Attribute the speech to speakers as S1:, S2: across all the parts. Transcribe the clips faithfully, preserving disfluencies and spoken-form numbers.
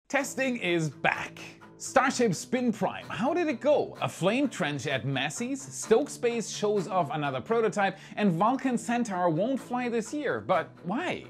S1: Testing is back. Starship Spin Prime, how did it go? A flame trench at Massey's, Stoke Space shows off another prototype, and Vulcan Centaur won't fly this year, but why?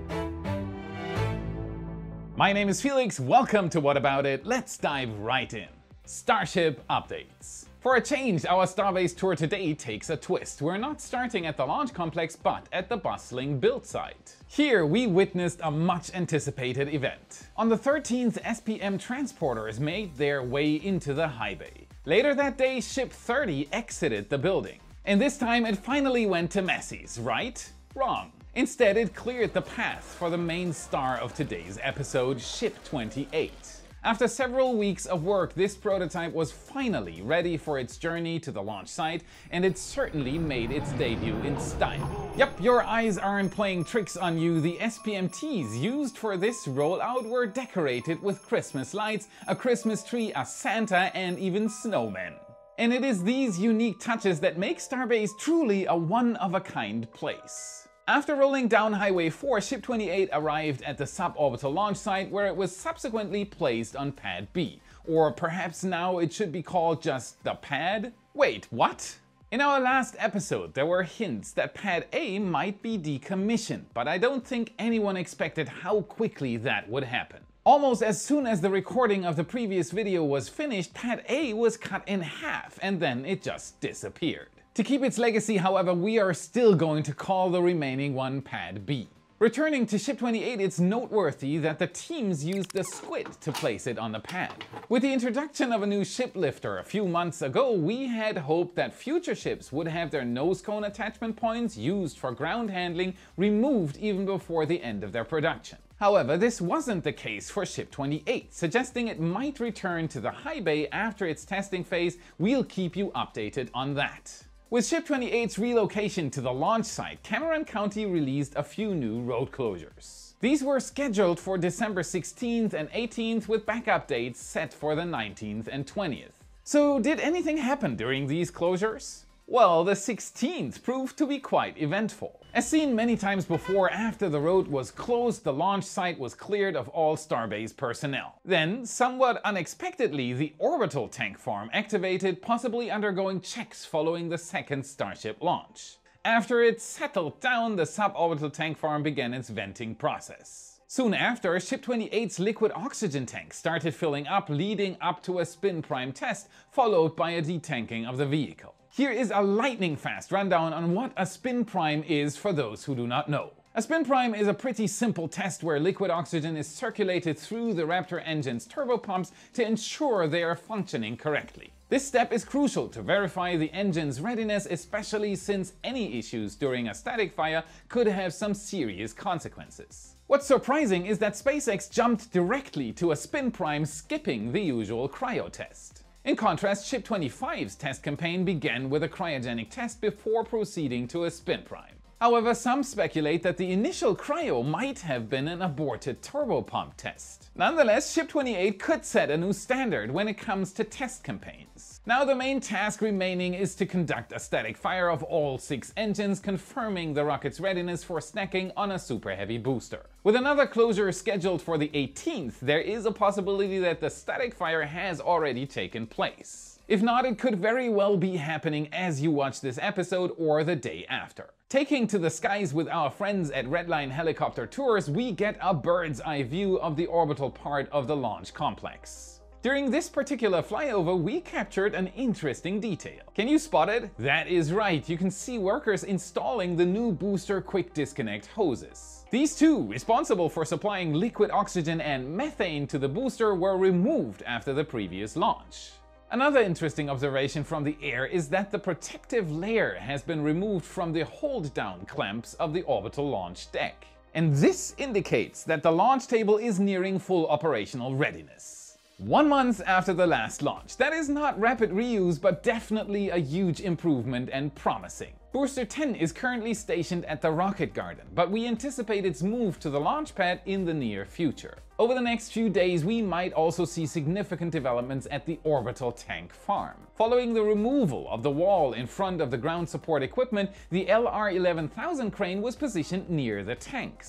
S1: My name is Felix, welcome to What About It, let's dive right in. Starship updates. For a change, our Starbase tour today takes a twist. We're not starting at the launch complex, but at the bustling build site. Here we witnessed a much anticipated event. On the thirteenth, S P M transporters made their way into the high bay. Later that day, Ship thirty exited the building. And this time it finally went to Massey's, right? Wrong. Instead, it cleared the path for the main star of today's episode, Ship twenty-eight. After several weeks of work, this prototype was finally ready for its journey to the launch site, and it certainly made its debut in style. Yep, your eyes aren't playing tricks on you. The S P M Ts used for this rollout were decorated with Christmas lights, a Christmas tree, a Santa, and even snowmen. And it is these unique touches that make Starbase truly a one-of-a-kind place. After rolling down Highway four, Ship twenty-eight arrived at the suborbital launch site, where it was subsequently placed on Pad B. Or perhaps now it should be called just the Pad? Wait, what? In our last episode, there were hints that Pad A might be decommissioned, but I don't think anyone expected how quickly that would happen. Almost as soon as the recording of the previous video was finished, Pad A was cut in half, and then it just disappeared. To keep its legacy, however, we are still going to call the remaining one Pad B. Returning to Ship twenty-eight, it's noteworthy that the teams used the squid to place it on the pad. With the introduction of a new ship lifter a few months ago, we had hoped that future ships would have their nose cone attachment points used for ground handling removed even before the end of their production. However, this wasn't the case for Ship twenty-eight, suggesting it might return to the high bay after its testing phase. We'll keep you updated on that. With Ship twenty-eight's relocation to the launch site, Cameron County released a few new road closures. These were scheduled for December sixteenth and eighteenth, with backup dates set for the nineteenth and twentieth. So did anything happen during these closures? Well, the sixteenth proved to be quite eventful. As seen many times before, after the road was closed, the launch site was cleared of all Starbase personnel. Then, somewhat unexpectedly, the orbital tank farm activated, possibly undergoing checks following the second Starship launch. After it settled down, the suborbital tank farm began its venting process. Soon after, Ship twenty-eight's liquid oxygen tank started filling up, leading up to a spin prime test, followed by a detanking of the vehicle. Here is a lightning-fast rundown on what a spin prime is for those who do not know. A spin prime is a pretty simple test where liquid oxygen is circulated through the Raptor engine's turbopumps to ensure they are functioning correctly. This step is crucial to verify the engine's readiness, especially since any issues during a static fire could have some serious consequences. What's surprising is that SpaceX jumped directly to a spin prime, skipping the usual cryo test. In contrast, Ship twenty-five's test campaign began with a cryogenic test before proceeding to a spin prime. However, some speculate that the initial cryo might have been an aborted turbopump test. Nonetheless, Ship twenty-eight could set a new standard when it comes to test campaigns. Now the main task remaining is to conduct a static fire of all six engines, confirming the rocket's readiness for snacking on a Super Heavy booster. With another closure scheduled for the eighteenth, there is a possibility that the static fire has already taken place. If not, it could very well be happening as you watch this episode or the day after. Taking to the skies with our friends at Redline Helicopter Tours, we get a bird's eye view of the orbital part of the launch complex. During this particular flyover, we captured an interesting detail. Can you spot it? That is right, you can see workers installing the new booster quick disconnect hoses. These two, responsible for supplying liquid oxygen and methane to the booster, were removed after the previous launch. Another interesting observation from the air is that the protective layer has been removed from the hold-down clamps of the orbital launch deck. And this indicates that the launch table is nearing full operational readiness. One month after the last launch. That is not rapid reuse, but definitely a huge improvement and promising. Booster ten is currently stationed at the Rocket Garden, but we anticipate its move to the launch pad in the near future. Over the next few days, we might also see significant developments at the orbital tank farm. Following the removal of the wall in front of the ground support equipment, the L R eleven thousand crane was positioned near the tanks.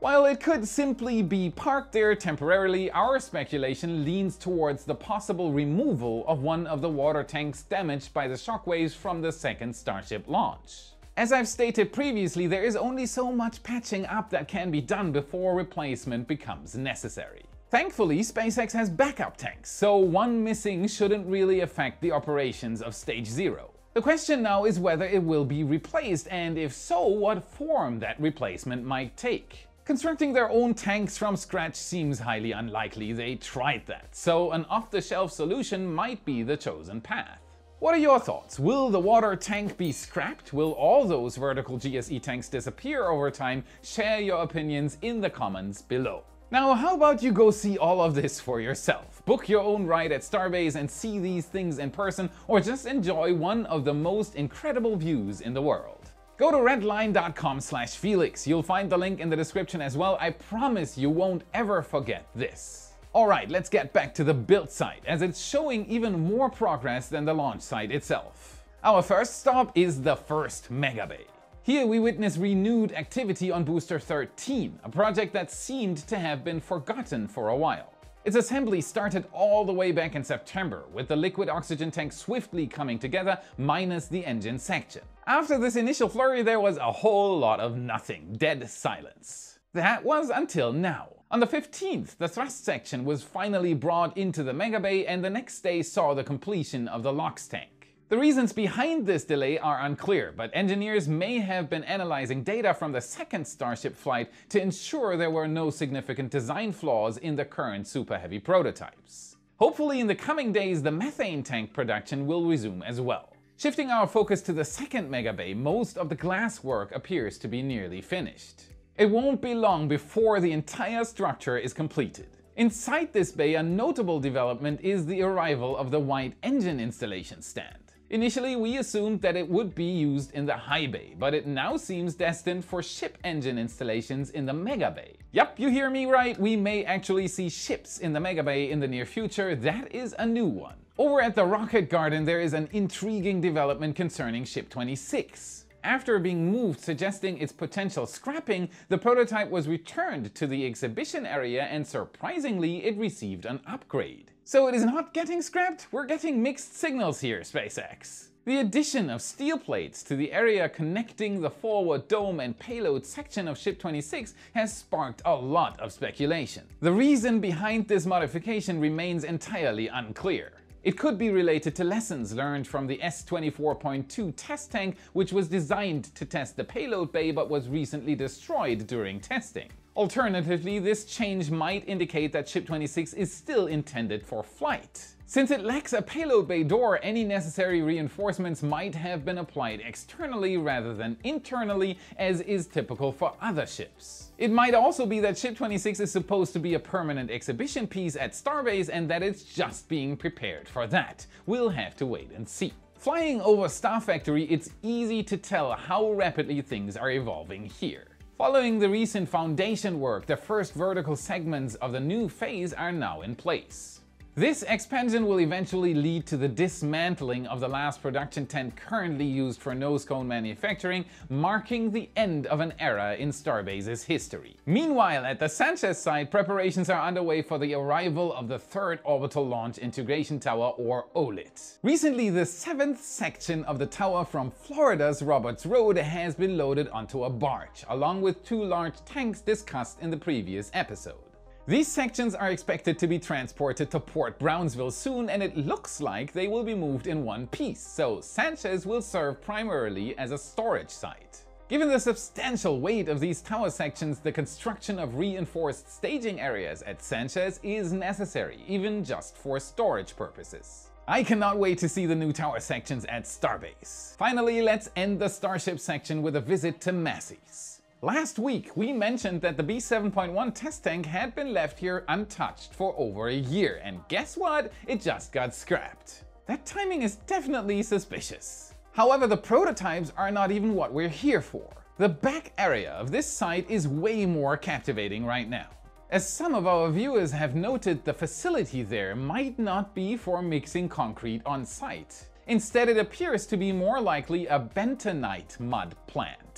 S1: While it could simply be parked there temporarily, our speculation leans towards the possible removal of one of the water tanks damaged by the shockwaves from the second Starship launch. As I've stated previously, there is only so much patching up that can be done before replacement becomes necessary. Thankfully, SpaceX has backup tanks, so one missing shouldn't really affect the operations of Stage Zero. The question now is whether it will be replaced, and if so, what form that replacement might take. Constructing their own tanks from scratch seems highly unlikely. They tried that, so an off-the-shelf solution might be the chosen path. What are your thoughts? Will the water tank be scrapped? Will all those vertical G S E tanks disappear over time? Share your opinions in the comments below. Now, how about you go see all of this for yourself? Book your own ride at Starbase and see these things in person, or just enjoy one of the most incredible views in the world. Go to redline dot com slash Felix. You'll find the link in the description as well. I promise you won't ever forget this. Alright, let's get back to the build site, as it's showing even more progress than the launch site itself. Our first stop is the first Mega Bay. Here we witness renewed activity on Booster thirteen, a project that seemed to have been forgotten for a while. Its assembly started all the way back in September, with the liquid oxygen tank swiftly coming together, minus the engine section. After this initial flurry, there was a whole lot of nothing, dead silence. That was until now. On the fifteenth, the thrust section was finally brought into the Mega Bay, and the next day saw the completion of the LOX tank. The reasons behind this delay are unclear, but engineers may have been analyzing data from the second Starship flight to ensure there were no significant design flaws in the current Super Heavy prototypes. Hopefully in the coming days, the methane tank production will resume as well. Shifting our focus to the second Mega Bay, most of the glass work appears to be nearly finished. It won't be long before the entire structure is completed. Inside this bay, a notable development is the arrival of the white engine installation stand. Initially, we assumed that it would be used in the high bay, but it now seems destined for ship engine installations in the Mega Bay. Yup, you hear me right, we may actually see ships in the Mega Bay in the near future. That is a new one. Over at the Rocket Garden, there is an intriguing development concerning Ship twenty-six. After being moved, suggesting its potential scrapping, the prototype was returned to the exhibition area, and surprisingly, it received an upgrade. So it is not getting scrapped, we're getting mixed signals here, SpaceX. The addition of steel plates to the area connecting the forward dome and payload section of Ship twenty-six has sparked a lot of speculation. The reason behind this modification remains entirely unclear. It could be related to lessons learned from the S twenty-four point two test tank, which was designed to test the payload bay but was recently destroyed during testing. Alternatively, this change might indicate that Ship twenty-six is still intended for flight. Since it lacks a payload bay door, any necessary reinforcements might have been applied externally rather than internally, as is typical for other ships. It might also be that Ship twenty-six is supposed to be a permanent exhibition piece at Starbase and that it's just being prepared for that. We'll have to wait and see. Flying over Star Factory, it's easy to tell how rapidly things are evolving here. Following the recent foundation work, the first vertical segments of the new phase are now in place. This expansion will eventually lead to the dismantling of the last production tent currently used for nose cone manufacturing, marking the end of an era in Starbase's history. Meanwhile, at the Sanchez site, preparations are underway for the arrival of the third Orbital Launch Integration Tower, or O L I T. Recently, the seventh section of the tower from Florida's Roberts Road has been loaded onto a barge, along with two large tanks discussed in the previous episode. These sections are expected to be transported to Port Brownsville soon, and it looks like they will be moved in one piece, so Sanchez will serve primarily as a storage site. Given the substantial weight of these tower sections, the construction of reinforced staging areas at Sanchez is necessary, even just for storage purposes. I cannot wait to see the new tower sections at Starbase. Finally, let's end the Starship section with a visit to Massey's. Last week, we mentioned that the B seven point one test tank had been left here untouched for over a year, and guess what? It just got scrapped. That timing is definitely suspicious. However, the prototypes are not even what we're here for. The back area of this site is way more captivating right now. As some of our viewers have noted, the facility there might not be for mixing concrete on site. Instead, it appears to be more likely a bentonite mud plant.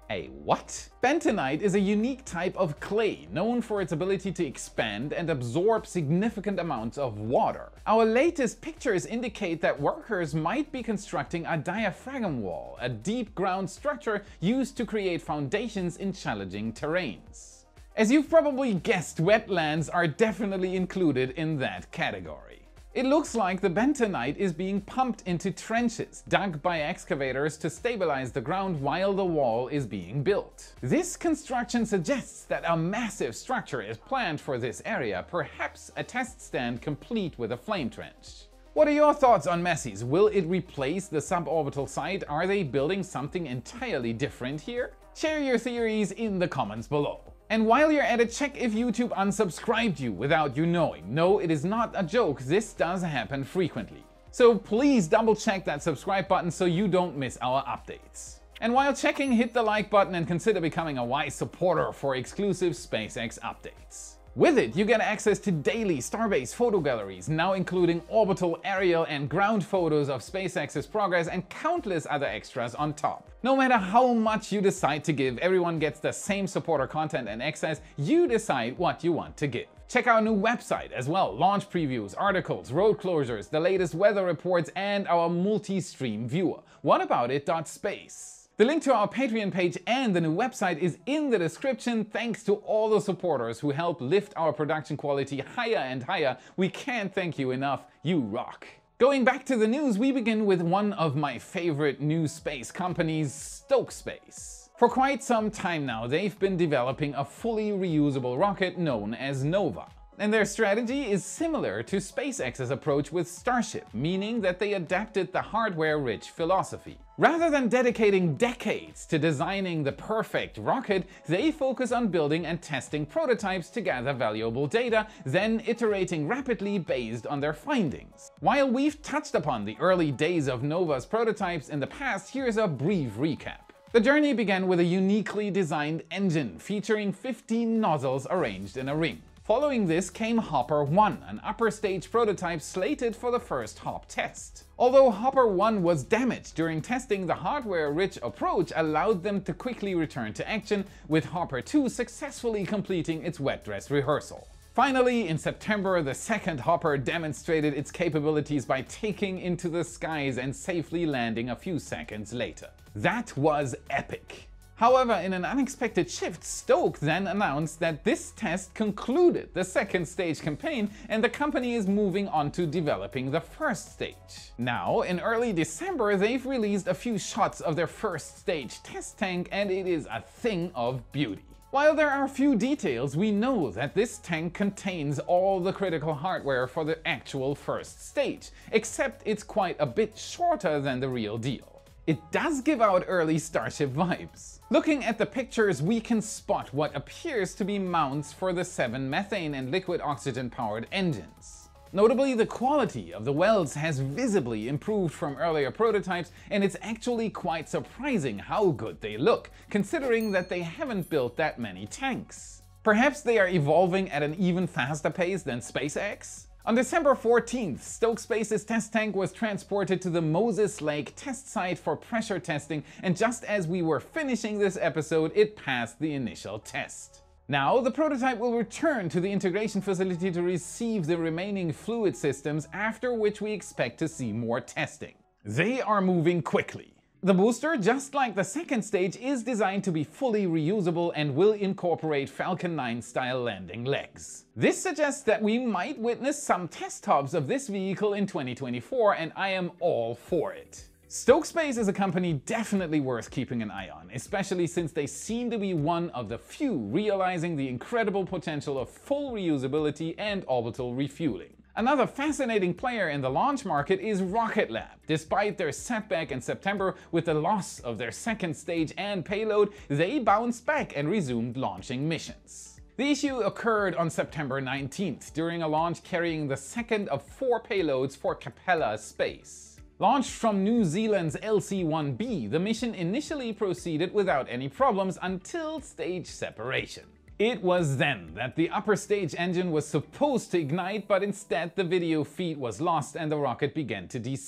S1: A what? Bentonite is a unique type of clay known for its ability to expand and absorb significant amounts of water. Our latest pictures indicate that workers might be constructing a diaphragm wall, a deep ground structure used to create foundations in challenging terrains. As you've probably guessed, wetlands are definitely included in that category. It looks like the bentonite is being pumped into trenches, dug by excavators to stabilize the ground while the wall is being built. This construction suggests that a massive structure is planned for this area, perhaps a test stand complete with a flame trench. What are your thoughts on MESSIS? Will it replace the suborbital site? Are they building something entirely different here? Share your theories in the comments below. And while you're at it, check if YouTube unsubscribed you without you knowing. No, it is not a joke, this does happen frequently. So please double check that subscribe button so you don't miss our updates. And while checking, hit the like button and consider becoming a wise supporter for exclusive SpaceX updates. With it, you get access to daily Starbase photo galleries, now including orbital, aerial and ground photos of SpaceX's progress and countless other extras on top. No matter how much you decide to give, everyone gets the same supporter content and access. You decide what you want to give. Check our new website as well, launch previews, articles, road closures, the latest weather reports and our multi-stream viewer, whataboutit.space. The link to our Patreon page and the new website is in the description. Thanks to all the supporters who help lift our production quality higher and higher. We can't thank you enough. You rock. Going back to the news, we begin with one of my favorite new space companies, Stoke Space. For quite some time now, they've been developing a fully reusable rocket known as Nova. And their strategy is similar to SpaceX's approach with Starship, meaning that they adapted the hardware-rich philosophy. Rather than dedicating decades to designing the perfect rocket, they focus on building and testing prototypes to gather valuable data, then iterating rapidly based on their findings. While we've touched upon the early days of Nova's prototypes in the past, here's a brief recap. The journey began with a uniquely designed engine featuring fifteen nozzles arranged in a ring. Following this came Hopper one, an upper stage prototype slated for the first hop test. Although Hopper one was damaged during testing, the hardware-rich approach allowed them to quickly return to action, with Hopper two successfully completing its wet dress rehearsal. Finally, in September, the second Hopper demonstrated its capabilities by taking into the skies and safely landing a few seconds later. That was epic. However, in an unexpected shift, Stoke then announced that this test concluded the second stage campaign and the company is moving on to developing the first stage. Now, in early December, they've released a few shots of their first stage test tank and it is a thing of beauty. While there are few details, we know that this tank contains all the critical hardware for the actual first stage, except it's quite a bit shorter than the real deal. It does give out early Starship vibes. Looking at the pictures, we can spot what appears to be mounts for the seven methane and liquid oxygen powered engines. Notably, the quality of the welds has visibly improved from earlier prototypes, and it's actually quite surprising how good they look, considering that they haven't built that many tanks. Perhaps they are evolving at an even faster pace than SpaceX? On December fourteenth, Stoke Space's test tank was transported to the Moses Lake test site for pressure testing, and just as we were finishing this episode, it passed the initial test. Now, the prototype will return to the integration facility to receive the remaining fluid systems, after which we expect to see more testing. They are moving quickly. The booster, just like the second stage, is designed to be fully reusable and will incorporate Falcon nine style landing legs. This suggests that we might witness some test hops of this vehicle in twenty twenty-four, and I am all for it. Stoke Space is a company definitely worth keeping an eye on, especially since they seem to be one of the few realizing the incredible potential of full reusability and orbital refueling. Another fascinating player in the launch market is Rocket Lab. Despite their setback in September with the loss of their second stage and payload, they bounced back and resumed launching missions. The issue occurred on September nineteenth during a launch carrying the second of four payloads for Capella Space. Launched from New Zealand's L C one B, the mission initially proceeded without any problems until stage separation. It was then that the upper stage engine was supposed to ignite, but instead the video feed was lost and the rocket began to descend.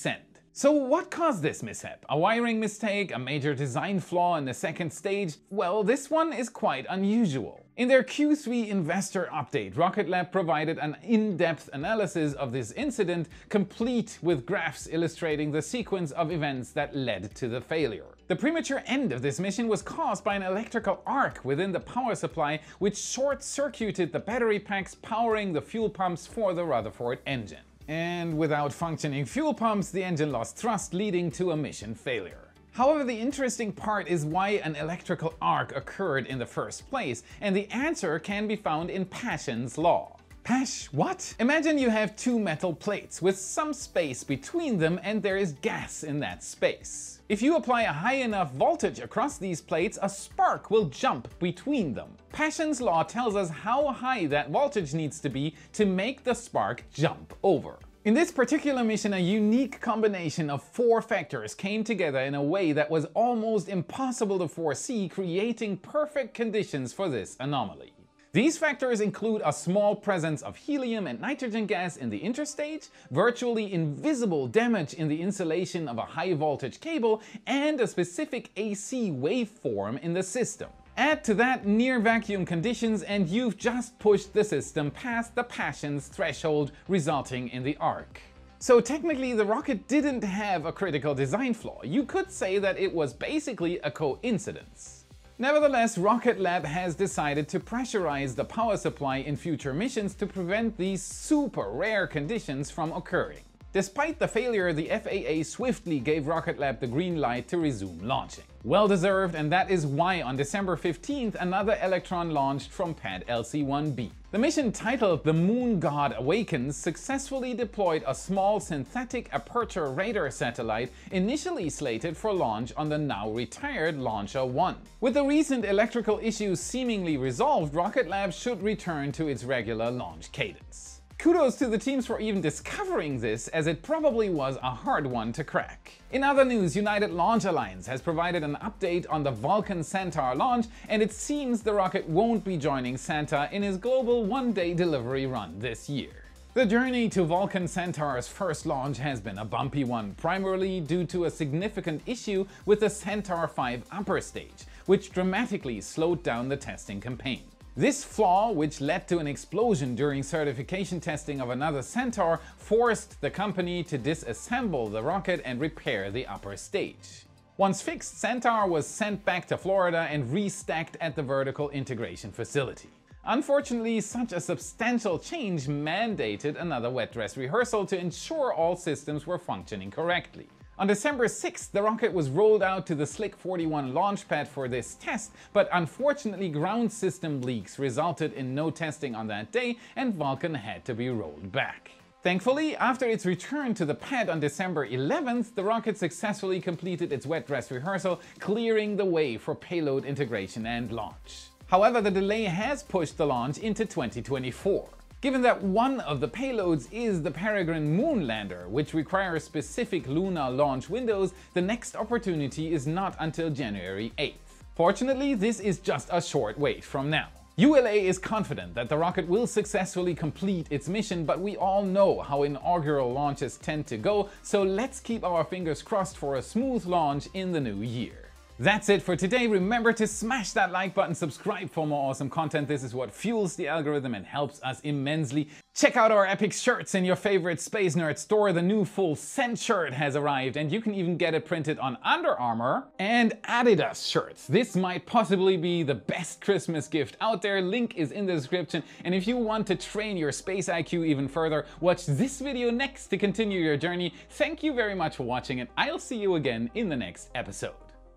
S1: So what caused this mishap? A wiring mistake? A major design flaw in the second stage? Well, this one is quite unusual. In their Q three investor update, Rocket Lab provided an in-depth analysis of this incident, complete with graphs illustrating the sequence of events that led to the failure. The premature end of this mission was caused by an electrical arc within the power supply, which short-circuited the battery packs powering the fuel pumps for the Rutherford engine. And without functioning fuel pumps, the engine lost thrust, leading to a mission failure. However, the interesting part is why an electrical arc occurred in the first place, and the answer can be found in Paschen's law. Pasch what? Imagine you have two metal plates with some space between them and there is gas in that space. If you apply a high enough voltage across these plates, a spark will jump between them. Paschen's law tells us how high that voltage needs to be to make the spark jump over. In this particular mission, a unique combination of four factors came together in a way that was almost impossible to foresee, creating perfect conditions for this anomaly. These factors include a small presence of helium and nitrogen gas in the interstage, virtually invisible damage in the insulation of a high voltage cable, and a specific A C waveform in the system. Add to that near vacuum conditions and you've just pushed the system past the Paschen's threshold, resulting in the arc. So technically the rocket didn't have a critical design flaw. You could say that it was basically a coincidence. Nevertheless, Rocket Lab has decided to pressurize the power supply in future missions to prevent these super rare conditions from occurring. Despite the failure, the F A A swiftly gave Rocket Lab the green light to resume launching. Well deserved, and that is why on December fifteenth another Electron launched from pad L C one B. The mission, titled The Moon God Awakens, successfully deployed a small synthetic aperture radar satellite initially slated for launch on the now retired Launcher one. With the recent electrical issues seemingly resolved, Rocket Lab should return to its regular launch cadence. Kudos to the teams for even discovering this, as it probably was a hard one to crack. In other news, United Launch Alliance has provided an update on the Vulcan Centaur launch, and it seems the rocket won't be joining Santa in his global one-day delivery run this year. The journey to Vulcan Centaur's first launch has been a bumpy one, primarily due to a significant issue with the Centaur five upper stage, which dramatically slowed down the testing campaign. This flaw, which led to an explosion during certification testing of another Centaur, forced the company to disassemble the rocket and repair the upper stage. Once fixed, Centaur was sent back to Florida and restacked at the vertical integration facility. Unfortunately, such a substantial change mandated another wet dress rehearsal to ensure all systems were functioning correctly. On December sixth, the rocket was rolled out to the Slick forty-one launch pad for this test, but unfortunately ground system leaks resulted in no testing on that day and Vulcan had to be rolled back. Thankfully, after its return to the pad on December eleventh, the rocket successfully completed its wet dress rehearsal, clearing the way for payload integration and launch. However, the delay has pushed the launch into twenty twenty-four. Given that one of the payloads is the Peregrine moon lander, which requires specific lunar launch windows, the next opportunity is not until January eighth. Fortunately, this is just a short wait from now. U L A is confident that the rocket will successfully complete its mission, but we all know how inaugural launches tend to go, so let's keep our fingers crossed for a smooth launch in the new year. That's it for today. Remember to smash that like button, subscribe for more awesome content. This is what fuels the algorithm and helps us immensely. Check out our epic shirts in your favorite Space Nerd store. The new full scent shirt has arrived and you can even get it printed on Under Armour and Adidas shirts. This might possibly be the best Christmas gift out there. Link is in the description. And if you want to train your space I Q even further, watch this video next to continue your journey. Thank you very much for watching and I'll see you again in the next episode.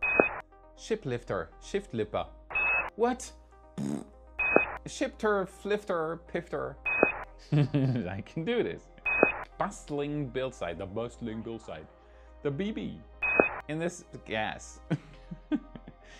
S1: Shiplifter, shift lipper. What? Shipter, flifter, pifter. I can do this. Bustling build site, the bustling build site. The B B. In this gas.